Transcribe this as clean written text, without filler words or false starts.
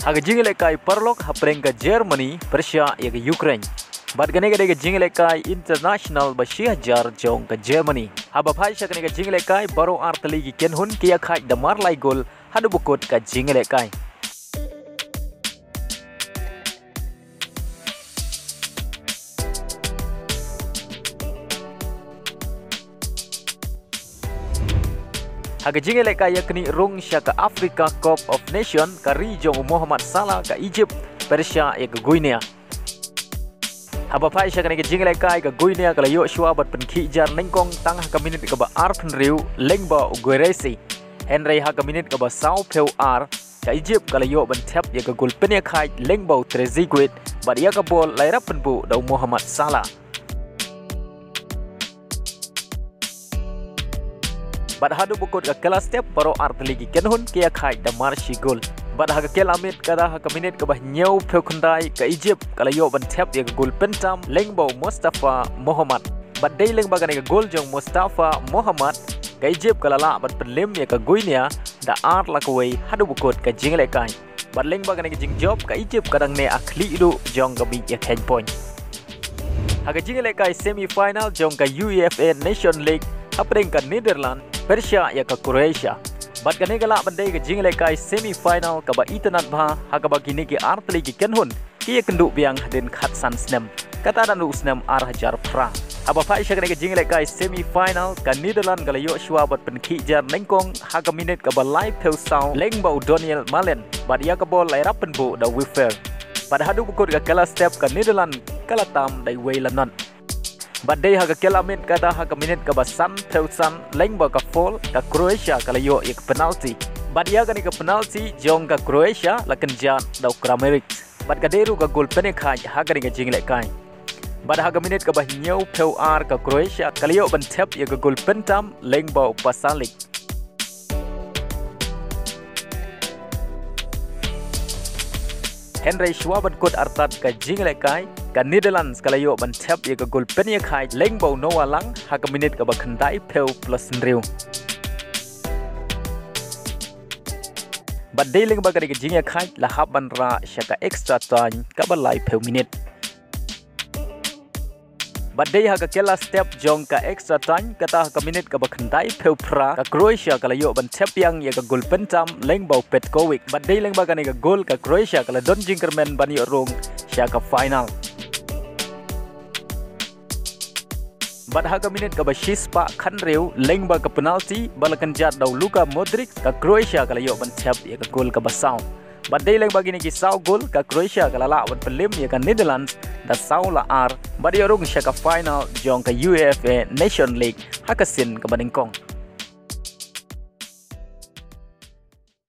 Haka jinglekai perlok hapreng ke Germany, Persia ya ke Ukraine. Bat gane ke jinglekai international bashihajar jong ke Germany. Haba phaisha gane ke jinglekai baru artali ki kenhun kia khai damar lai gol hadu bukut ke jinglekai. Haka jinglekai yakni Rung ke Africa Cup of Nation ke region Mohammad Salah ke Egypt, Persia ya ke Guinea. Haba phaisha gane ke jinglekai ke Guinea ke layo shua bat penkijar Nyngkong tangah ke minit ke ba arpen riu lengba ugueresi. Henry haka minit ke ba sau peu ar ke Egypt ke layo ban tap ya ke gol penya khai lengba treziguit bat ya ke bol laira penbu dau Mohammad Salah. Bat hadu bukut ke kelas step baru artli ki kenhun kia khai damar shigol. Bat haka kel amit kada haka minit ke bah nyau peu kundai ke Egypt kala yo ban tap ya ke gol pentam lengbo Mustafa Mohammad. Bat dei lengba gane ke gol jong Mustafa Mohammad ke Egypt kala la bat penlim ya ke Guinea da art la kawai hadu bukut ke jinglekai. Bat lengba gane ke jing job ke Egypt kadang ne akhli idu jong ke bi ya 10 point. Haka jinglekai semi final jong ke UEFA Nation League hapreng ke Netherlands, Persia ya ke Croatia. Bat gane gala bandai ke jinglekai semi final ke ba itanat bha haka ba kini ke artli ki kenhun ki kendu biang den khatsan snem kata dan usnem arhajar pra. Haba phaisha gane ke jinglekai semi final ke Netherlands gala yo shua bat penkijar Nyngkong haka minit ke ba live peu sau lengba Daniel Malen bat ya ke bol laira penbu da wifer. Pada hadu bukut ke kala step ke Netherlands kala tam dai weilanan. Badai haka kelamin kata haka minit ke basan teusan lengba ke fall ke Croatia kala yo ke penalti. Bad ya ke penalti jong ke Croatia lakan jan dau Kramerik. Bad kaderu ke gol penekai haka ke jinglekai. Bad haka minit ke bah nyau peu ar ke Croatia kala yo ban tap ya ke gol pentam lengba pasalik. Henry Schwabat kot artat ke jinglekai ke Netherlands kala yo ban tap ya ke gol penya khai lengbau Noah lang haka minit ke ba khandai peu plus nriu. Bat dei lengba ke jingya khai la haban ra shaka extra time ka ba lai peu minit. Bat dei haka kela step jong ka extra time kata haka minit ke ba khandai peu pra ka Croatia kala yo ban tap yang ya ke gol pentam lengbau Petkovic. Bat dei lengba ke gol ka Croatia kala don jingkermen ban yo Rung shaka final. Bat haka minit ke bashis pa khan reu lengba ke penalti balakan jat dau Luka Modric ka Croatia kala yo ban tap ya ke gol ke basau. Bat dei lengba gini ki sau gol ka Croatia kala la ban pelim ya ke Netherlands da sau la ar bat yo Rung shaka final jong ke UEFA Nation League haka Sien ke Nyngkong.